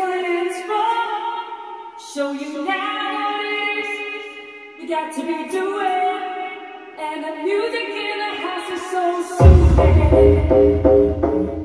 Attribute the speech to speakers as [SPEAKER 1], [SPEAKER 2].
[SPEAKER 1] stands for. Show you now what it is you got to be doing. And the music in the house is so soothing.